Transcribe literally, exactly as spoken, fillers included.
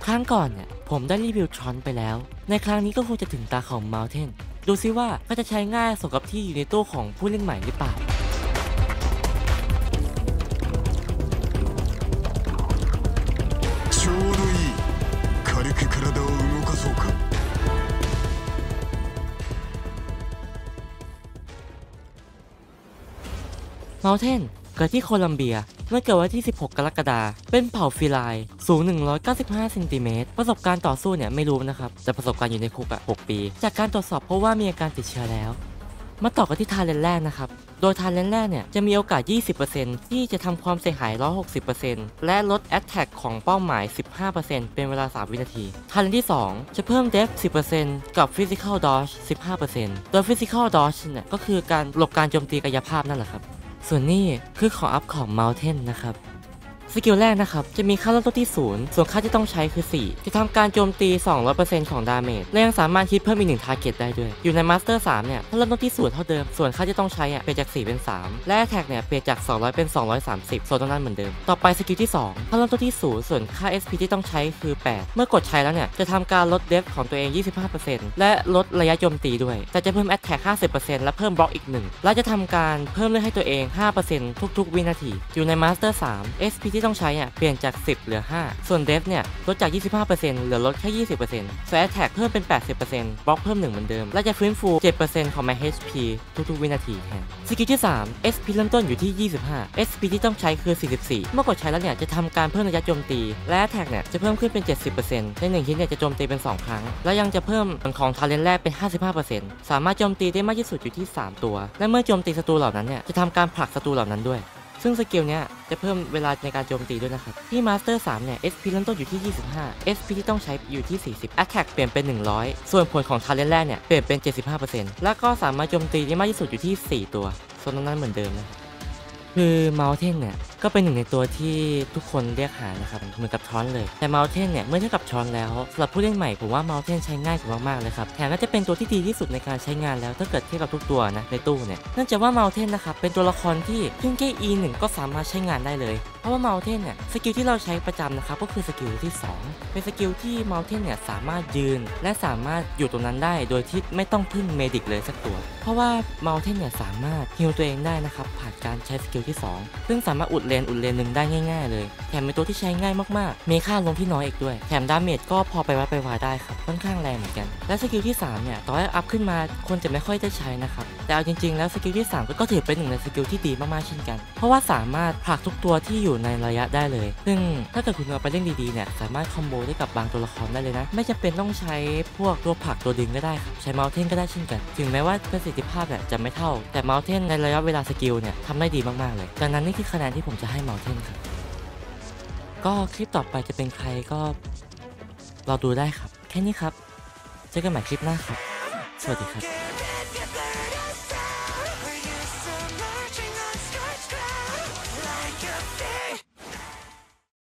ครั้งก่อนเนี่ยผมได้รีวิวทรอนไปแล้วในครั้งนี้ก็คงจะถึงตาของ Mountain ดูซิว่าก็จะใช้ง่ายสมกับที่อยู่ในตู้ของผู้เล่นใหม่หรือเปล่าちょうどいい軽く体を動かそうか Mountain เกิดที่โคลัมเบียเมื่อเกิดวันที่สิบหกกรกฎาคมเป็นเผ่าฟีไลน์สูงหนึ่งร้อยเก้าสิบห้าเซนติเมตรประสบการณ์ต่อสู้เนี่ยไม่รู้นะครับแต่ประสบการณ์อยู่ในคุกอะหกปีจากการตรวจสอบเพราะว่ามีอาการติดเชื้อแล้วมาต่อกันที่ทาเลนต์แรกนะครับโดยทาเลนต์แรกเนี่ยจะมีโอกาส ยี่สิบเปอร์เซ็นต์ ที่จะทำความเสียหาย หนึ่งร้อยหกสิบเปอร์เซ็นต์ และลด Attack ของเป้าหมาย สิบห้าเปอร์เซ็นต์ เป็นเวลาสามวินาทีทาเลนต์ที่สองจะเพิ่ม Depth สิบเปอร์เซ็นต์ กับ Physical Dodge สิบห้าเปอร์เซ็นต์ โดย Physical Dodge เนี่ยก็คือการหลบการโจมตีกายภาพนั่นแหละครับส่วนนี้คือของอัพของ Mountain นะครับสกิลแรกนะครับจะมีค่าเริ่มต้นที่ศูนย์ส่วนค่าที่ต้องใช้คือสี่จะทำการโจมตี สองร้อยเปอร์เซ็นต์ ของดาเมจและยังสามารถฮิตเพิ่มอีกหนึ่งทาร์เก็ตได้ด้วยอยู่ในมาสเตอร์สามเนี่ยค่าเริ่มต้นที่ศูนย์เท่าเดิมส่วนค่าที่ต้องใช้อ่ะเปลี่ยนจากสี่เป็นสามและแท็กเนี่ยเปลี่ยนจากสองร้อยเป็นสองร้อยสามสิบโซนตรงนั้นเหมือนเดิมต่อไปสกิลที่สองค่าเริ่มต้นที่ศูนย์ส่วนค่า เอส พี ที่ต้องใช้คือแปดเมื่อกดใช้แล้วเนี่ยจะทำการลดเดฟของตัวเอง ยี่สิบห้าเปอร์เซ็นต์ และลดระยะโจมตีด้วยแต่จะเพิ่มแอตแทก ห้าสิบเปอร์เซ็นต์ และเพิ่มบล็อกอีกหนึ่งและจะทำการเพิ่มเลือดให้ตัวเอง ห้าเปอร์เซ็นต์ ทุกๆวินาทีอยู่ในมาสเตอร์สาม เอส พี ที่ต้องใช้อ่ะเปลี่ยนจากสิบเหลือห้าส่วนเดฟเนี่ยลดจาก ยี่สิบห้าเปอร์เซ็นต์ เหลือลดแค่ ยี่สิบเปอร์เซ็นต์ ส่วน Attack เพิ่มเป็น แปดสิบเปอร์เซ็นต์ บล็อกเพิ่มหนึ่งเหมือนเดิมและจะฟื้นฟู เจ็ดเปอร์เซ็นต์ ของ My เอช พี ทุกๆวินาทีแทนสกิลที่สาม เอส พี เริ่มต้นอยู่ที่ยี่สิบห้า เอส พี ที่ต้องใช้คือสี่สิบสี่เมื่อกดใช้แล้วเนี่ยจะทำการเพิ่มระยะโจมตีและ Attack เนี่ยจะเพิ่มขึ้นเป็น เจ็ดสิบเปอร์เซ็นต์ ในหนึ่งฮิตเนี่ยจะโจมตีเป็นสองครั้งและยังจะเพิ่มของทาเลนต์แรกเป็น ห้าสิบห้าเปอร์เซ็นต์ สามารถโจมตีได้มากที่สุดอยู่ที่สามตัวและเมื่อโจมตีศัตรูเหล่านั้นเนี่ยจะทำการผลักศัตรูเหล่านั้นด้วยซึ่งสกิลเนี้ยจะเพิ่มเวลาในการโจมตีด้วยนะครับที่มาสเตอร์สามเนี่ย เอส พี เริ่มต้นอยู่ที่ยี่สิบห้า เอส พี ที่ต้องใช้อยู่ที่สี่สิบ Attack เปลี่ยนเป็นหนึ่งร้อยส่วนผลของทาเลนต์แรกเนี่ยเปลี่ยนเป็น เจ็ดสิบห้าเปอร์เซ็นต์ แล้วก็สามารถโจมตีได้มากที่สุดอยู่ที่สี่ตัวส่วนนั้นเหมือนเดิมนะคือ Mountain เนี่ยก็เป็นหนึ่งในตัวที่ทุกคนเรียกหานะครับเหมือนกับทรอนเลยแต่ Mountain เนี่ยเมื่อเทียบกับทรอนแล้วสำหรับผู้เล่นใหม่ผมว่า Mountain ใช้ง่ายกว่ามากๆเลยครับแถมน่าจะเป็นตัวที่ดีที่สุดในการใช้งานแล้วถ้าเกิดเทียบกับทุกตัวนะในตู้เนี่ยเนื่องจากว่า Mountain นะครับเป็นตัวละครที่ขึ้นแค่ อี หนึ่ง ก็สามารถใช้งานได้เลยเพราะว่า Mountain เนี่ยสกิลที่เราใช้ประจำนะครับก็คือสกิลที่สองเป็นสกิลที่ Mountain เนี่ยสามารถยืนและสามารถอยู่ตรงนั้นได้โดยที่ไม่ต้องพึ่งเมดิกเลยสักตัวเพราะว่า Mountain เนี่ยสามารถฮีลตัวเองได้นะครับผ่านการใช้สกิลที่สองซึ่งสามารถอุดเลนอุดเลนหนึ่งได้ง่ายๆเลยแถมเป็นตัวที่ใช้ง่ายมากๆมีค่าลงที่น้อยอีกด้วยแถมดาเมจก็พอไปวัดไปวาได้ครับค่อนข้างแรงเหมือนกันและสกิลที่สามเนี่ยต่อให้อัพขึ้นมาคนจะไม่ค่อยได้ใช้นะครับแต่เอาจริงๆแล้วสกิลที่สามก็ถือเป็นหนึ่งในสกิลที่ดีมากๆเช่นกันเพราะว่าสามารถผลักทุกตัวที่อยู่ในระยะได้เลยซึ่งถ้าเกิดคุณเอาไปเล่นดีๆเนี่ยสามารถคอมโบได้กับบางตัวละครได้เลยนะไม่จำเป็นต้องใช้พวกตัวผลักตัวดึงก็ได้ครับใช้ Mountain ก็ได้เช่นกันถึงแม้ว่าประสิทธิภาพเนี่ยจะไม่เท่าแต่ Mountain ในระยะเวลาสกิลเนี่ยทำได้ดีมากๆเลยดังนั้นนี่คือคะแนนที่ผมจะให้ Mountain ครับก็คลิปต่อไปจะเป็นใครก็รอดูได้ครับแค่นี้ครับเจอกันใหม่คลิปหน้าครับสวัสดีครับ